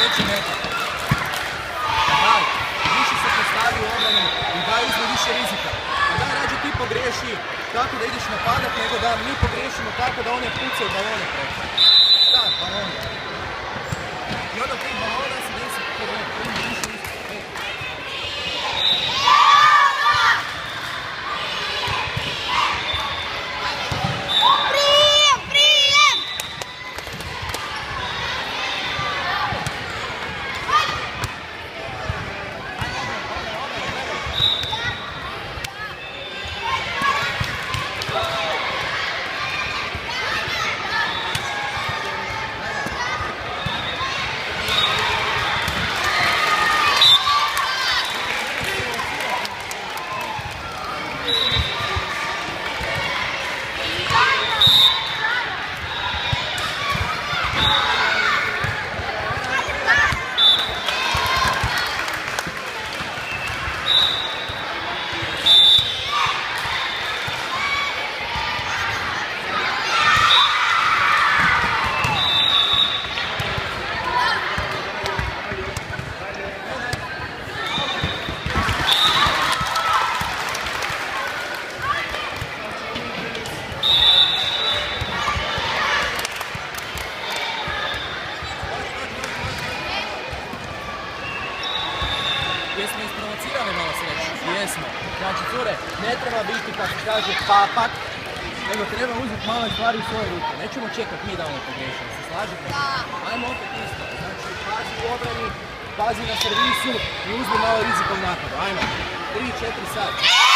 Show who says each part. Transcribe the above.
Speaker 1: treći metar. Daj, više se postavi u obranu i daj uzme više rizika. A daj rađe ti pogriješi tako da ideš napadat, nego da mi pogriješimo tako da one pucaju balone preko. Da, balone. I onda tih balona se desi problem. Jesmo isprovocirali malo sreću? Jesmo. Znači, cure, ne treba biti, kako se kaže, papak, nego treba uzeti malo stvari u svoje ruke. Nećemo čekati mi da ono pogriješimo, se slažete? Ajmo opet isto. Znači, pazi u obrani, pazi na servisu i uzmi malo rizika u napadu. Ajmo. 3-4 sad.